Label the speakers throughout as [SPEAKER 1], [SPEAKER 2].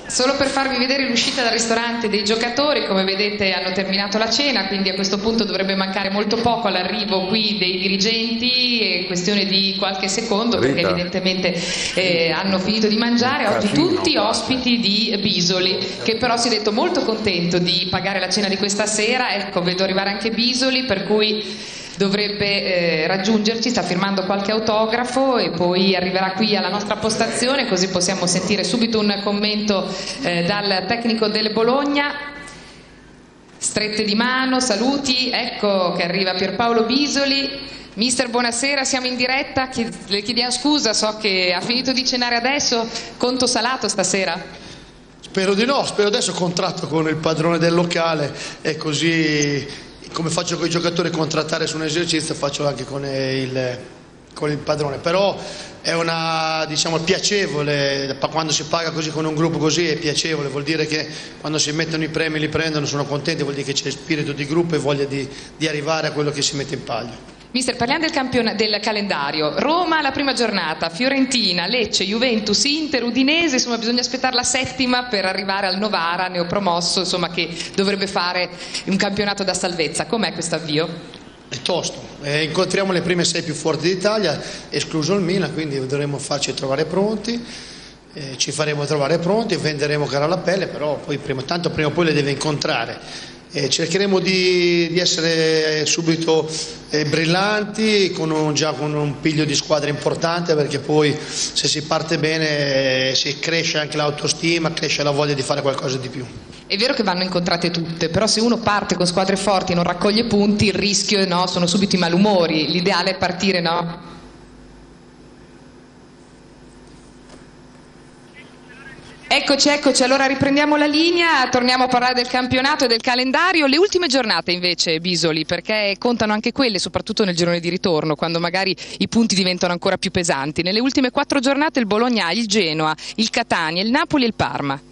[SPEAKER 1] Solo per farvi vedere l'uscita dal ristorante dei giocatori, come vedete hanno terminato la cena, quindi a questo punto dovrebbe mancare molto poco all'arrivo qui dei dirigenti, è questione di qualche secondo perché evidentemente hanno finito di mangiare. Oggi tutti ospiti di Bisoli, che però si è detto molto contento di pagare la cena di questa sera. Ecco, vedo arrivare anche Bisoli, per cui dovrebbe raggiungerci, sta firmando qualche autografo e poi arriverà qui alla nostra postazione, così possiamo sentire subito un commento dal tecnico del Bologna. Strette di mano, saluti, ecco che arriva Pierpaolo Bisoli. Mister, buonasera, siamo in diretta, le chiediamo scusa, so che ha finito di cenare adesso, conto salato stasera?
[SPEAKER 2] Spero di no, spero adesso contratto con il padrone del locale e così come faccio con i giocatori contrattare su un esercizio faccio anche con il padrone, però è una, diciamo, piacevole, quando si paga così con un gruppo così è piacevole, vuol dire che quando si mettono i premi li prendono, sono contenti, vuol dire che c'è spirito di gruppo e voglia di arrivare a quello che si mette in palio.
[SPEAKER 1] Mister, parliamo del calendario. Roma la prima giornata, Fiorentina, Lecce, Juventus, Inter, Udinese, insomma bisogna aspettare la settima per arrivare al Novara, neopromosso, insomma, che dovrebbe fare un campionato da salvezza. Com'è questo avvio?
[SPEAKER 2] È tosto, incontriamo le prime 6 più forti d'Italia, escluso il Milan, quindi dovremo farci trovare pronti, ci faremo trovare pronti, venderemo cara la pelle, però poi prima o poi le deve incontrare. Cercheremo di essere subito brillanti, già con un piglio di squadra importante, perché poi se si parte bene si cresce anche l'autostima, cresce la voglia di fare qualcosa di più.
[SPEAKER 1] È vero che vanno incontrate tutte, però se uno parte con squadre forti e non raccoglie punti, il rischio sono subito i malumori, l'ideale è partire, no? Eccoci, allora riprendiamo la linea, torniamo a parlare del campionato e del calendario. Le ultime giornate invece, Bisoli, perché contano anche quelle, soprattutto nel girone di ritorno, quando magari i punti diventano ancora più pesanti. Nelle ultime 4 giornate il Bologna ha il Genoa, il Catania, il Napoli e il Parma.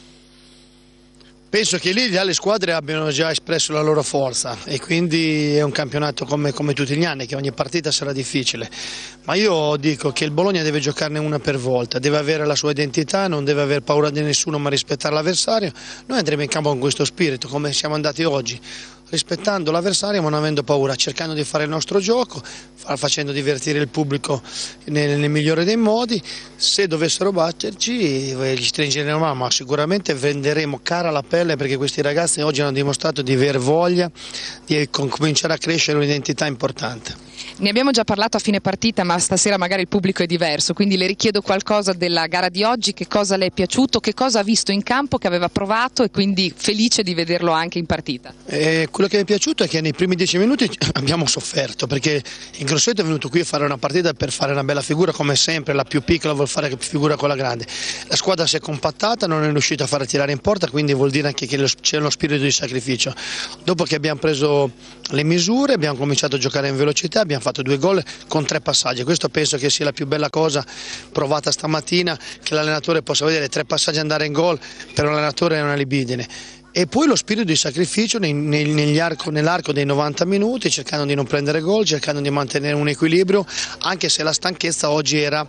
[SPEAKER 2] Penso che lì le squadre abbiano già espresso la loro forza e quindi è un campionato come tutti gli anni, che ogni partita sarà difficile, ma io dico che il Bologna deve giocarne una per volta, deve avere la sua identità, non deve aver paura di nessuno ma rispettare l'avversario. Noi andremo in campo con questo spirito, come siamo andati oggi, rispettando l'avversario ma non avendo paura, cercando di fare il nostro gioco, facendo divertire il pubblico nel migliore dei modi. Se dovessero batterci gli stringeremo la mano, ma sicuramente venderemo cara la pelle, perché questi ragazzi oggi hanno dimostrato di aver voglia di cominciare a crescere un'identità importante.
[SPEAKER 1] Ne abbiamo già parlato a fine partita, ma stasera magari il pubblico è diverso, quindi le richiedo qualcosa della gara di oggi, che cosa le è piaciuto, che cosa ha visto in campo che aveva provato e quindi felice di vederlo anche in partita.
[SPEAKER 2] Quello che mi è piaciuto è che nei primi 10 minuti abbiamo sofferto, perché in Grosseto è venuto qui a fare una partita per fare una bella figura, come sempre la più piccola vuol fare figura con la grande. La squadra si è compattata, non è riuscita a fare tirare in porta, quindi vuol dire anche che c'è uno spirito di sacrificio. Dopo che abbiamo preso le misure abbiamo cominciato a giocare in velocità, abbiamo fatto 2 gol con 3 passaggi. Questo penso che sia la più bella cosa provata stamattina, che l'allenatore possa vedere 3 passaggi andare in gol. Per un allenatore è una libidine. E poi lo spirito di sacrificio nell'arco dei 90 minuti, cercando di non prendere gol, cercando di mantenere un equilibrio, anche se la stanchezza oggi era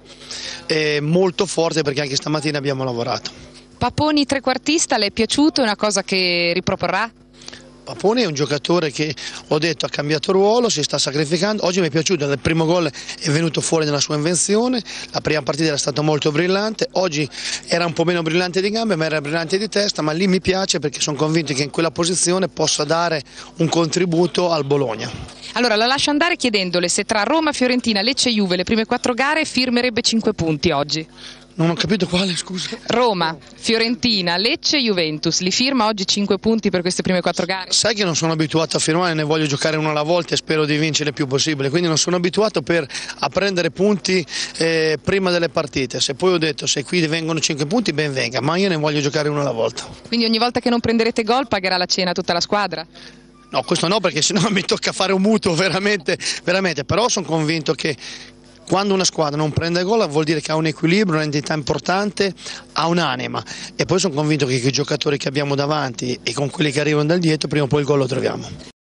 [SPEAKER 2] molto forte, perché anche stamattina abbiamo lavorato.
[SPEAKER 1] Paponi trequartista, le è piaciuto? È una cosa che riproporrà?
[SPEAKER 2] Paponi è un giocatore che, ho detto, ha cambiato ruolo, si sta sacrificando. Oggi mi è piaciuto, il primo gol è venuto fuori nella sua invenzione, la prima partita era stata molto brillante, oggi era un po' meno brillante di gambe ma era brillante di testa, ma lì mi piace perché sono convinto che in quella posizione possa dare un contributo al Bologna.
[SPEAKER 1] Allora la lascio andare chiedendole se tra Roma, Fiorentina, Lecce e Juve le prime 4 gare firmerebbe 5 punti oggi.
[SPEAKER 2] Non ho capito quale, scusa.
[SPEAKER 1] Roma, Fiorentina, Lecce e Juventus, li firma oggi 5 punti per queste prime 4 gare?
[SPEAKER 2] Sai che non sono abituato a firmare, ne voglio giocare una alla volta e spero di vincere il più possibile, quindi non sono abituato a prendere punti prima delle partite. Se poi ho detto se qui vengono 5 punti ben venga, ma io ne voglio giocare una alla volta.
[SPEAKER 1] Quindi ogni volta che non prenderete gol pagherà la cena tutta la squadra?
[SPEAKER 2] No, questo no, perché sennò mi tocca fare un mutuo veramente, però sono convinto che quando una squadra non prende gol vuol dire che ha un equilibrio, un'entità importante, ha un'anima, e poi sono convinto che i giocatori che abbiamo davanti e con quelli che arrivano dal dietro prima o poi il gol lo troviamo.